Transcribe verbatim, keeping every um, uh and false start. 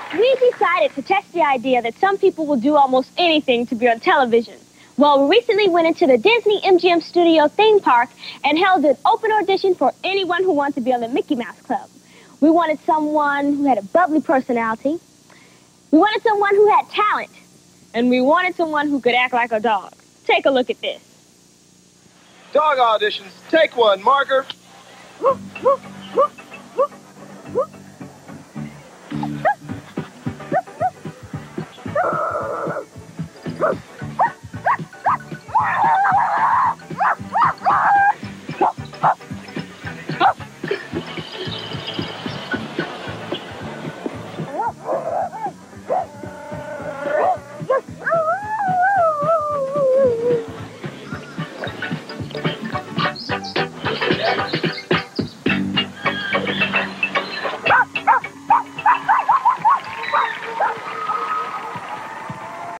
We decided to test the idea that some people will do almost anything to be on television. Well, we recently went into the Disney M G M Studio theme park and held an open audition for anyone who wanted to be on the Mickey Mouse Club. We wanted someone who had a bubbly personality. We wanted someone who had talent. And we wanted someone who could act like a dog. Take a look at this. Dog auditions. Take one, marker.